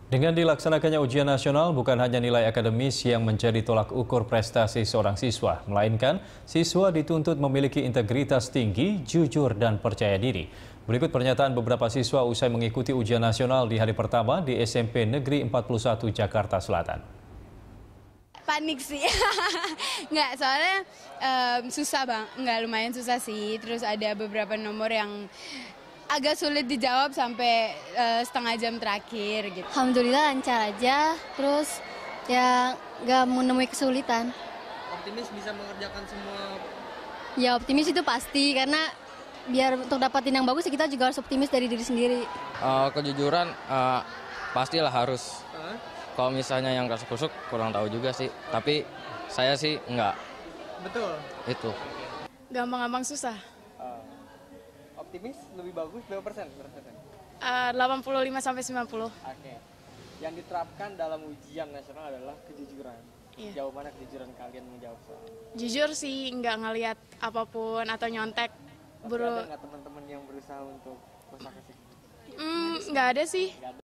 Dengan dilaksanakannya ujian nasional, bukan hanya nilai akademis yang menjadi tolak ukur prestasi seorang siswa, melainkan siswa dituntut memiliki integritas tinggi, jujur, dan percaya diri. Berikut pernyataan beberapa siswa usai mengikuti ujian nasional di hari pertama di SMP Negeri 41 Jakarta Selatan. Panik sih, nggak, soalnya susah bang, nggak, lumayan susah sih. Terus ada beberapa nomor yang agak sulit dijawab sampai setengah jam terakhir gitu. Alhamdulillah lancar aja, terus ya nggak menemui kesulitan. Optimis bisa mengerjakan semua? Ya optimis itu pasti, karena biar untuk dapatin yang bagus kita juga harus optimis dari diri sendiri. Kejujuran pastilah harus. Kalau misalnya yang kasuk-kusuk kurang tahu juga sih, tapi saya sih enggak. Betul. Itu. Gampang-gampang susah. Optimis lebih bagus berapa persen? 85-90. Oke. Yang diterapkan dalam ujian nasional adalah kejujuran. Iya. Jauh mana kejujuran kalian menjawab soal? Jujur sih, nggak ngelihat apapun atau nyontek. Tapi ada nggak teman-teman yang berusaha untuk kosa-kasih? Nggak ada sih.